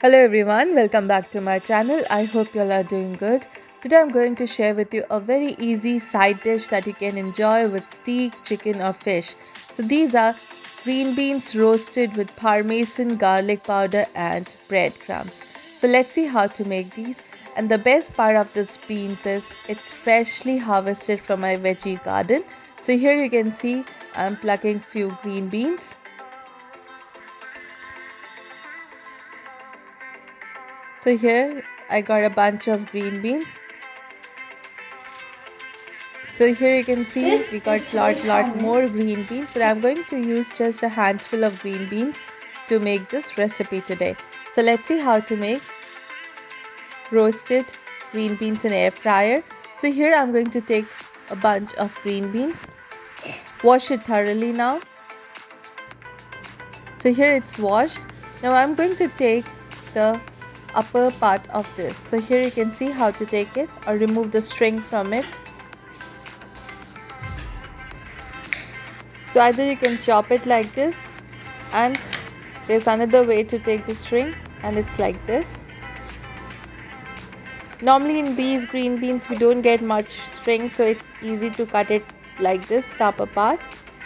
Hello everyone, welcome back to my channel. I hope you all are doing good. Today I'm going to share with you a very easy side dish that you can enjoy with steak, chicken or fish. So these are green beans roasted with parmesan, garlic powder and breadcrumbs. So let's see how to make these. And the best part of this beans is it's freshly harvested from my veggie garden. So here you can see I'm plucking few green beans. So here I got a bunch of green beans. So here you can see This we is got today's lot more hummus. green beans, but I'm going to use just a handful of green beans to make this recipe today. So let's see how to make roasted green beans in air fryer. So here I'm going to take a bunch of green beans, wash it thoroughly now. So here it's washed. Now I'm going to take the upper part of this. So here you can see how to take it or remove the string from it. So either you can chop it like this, and there's another way to take the string, and it's like this. Normally in these green beans we don't get much string, so it's easy to cut it like this, the upper part.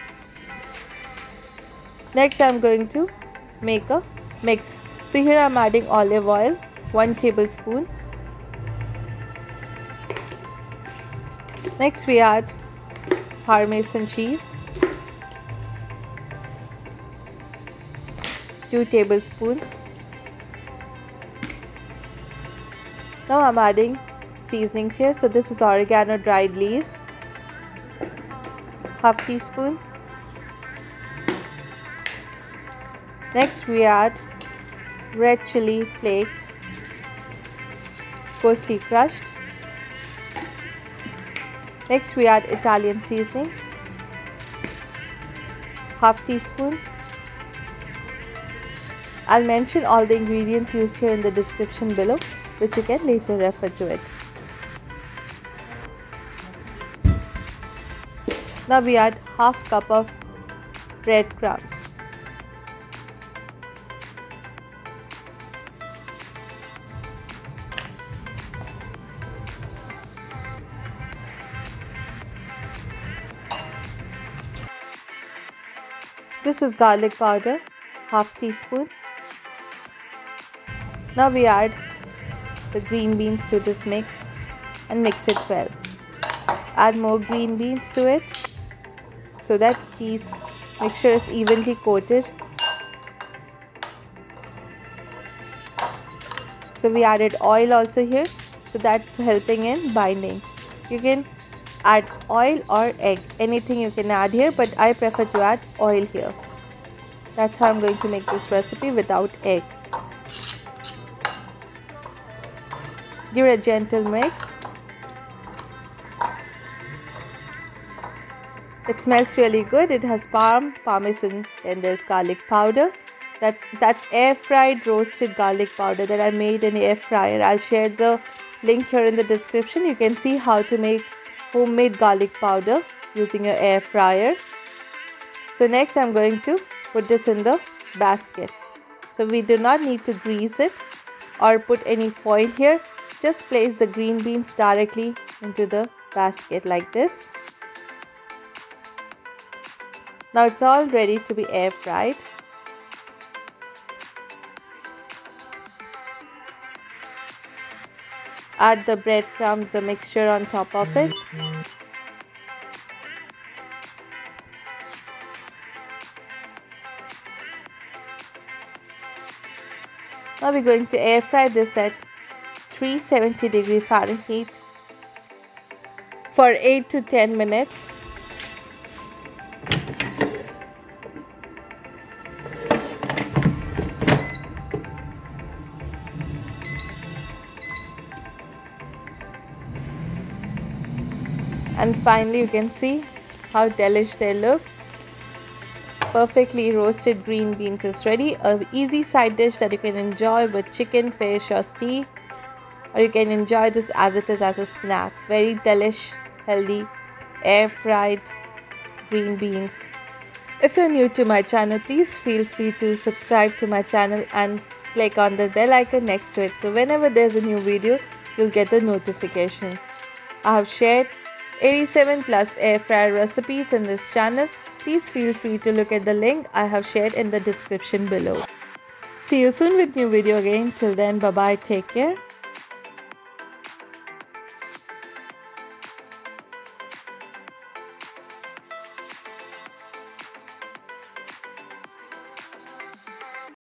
Next I'm going to make a mix. So here I'm adding olive oil, 1 tablespoon. Next we add parmesan cheese, 2 tablespoons. Now I'm adding seasonings here. So this is oregano dried leaves, half teaspoon. Next we add red chili flakes, coarsely crushed. Next we add Italian seasoning, half teaspoon. I'll mention all the ingredients used here in the description below, which you can later refer to it. Now we add half cup of breadcrumbs. This is garlic powder, half teaspoon. Now we add the green beans to this mix and mix it well. Add more green beans to it so that these mixture is evenly coated. So we added oil also here, so that's helping in binding. You can add oil or egg, anything you can add here, but I prefer to add oil here. That's how I'm going to make this recipe without egg. Give it a gentle mix. It smells really good. It has parmesan, then there's garlic powder. That's air fried roasted garlic powder that I made in air fryer. I'll share the link here in the description. You can see how to make homemade garlic powder using your air fryer. So next I'm going to put this in the basket. So we do not need to grease it or put any foil here. Just place the green beans directly into the basket like this. Now it's all ready to be air fried. Add the breadcrumbs, the mixture on top of it. Now we're going to air fry this at 370 Fahrenheit for 8 to 10 minutes. And finally you can see how delish they look. Perfectly roasted green beans is ready. An easy side dish that you can enjoy with chicken, fish or steak, or you can enjoy this as it is as a snack. Very delish, healthy, air fried green beans. If you're new to my channel, please feel free to subscribe to my channel and click on the bell icon next to it, so whenever there's a new video, you'll get the notification. I have shared 87 plus air fryer recipes in this channel. Please feel free to look at the link I have shared in the description below. See you soon with new video again. Till then, bye bye, take care.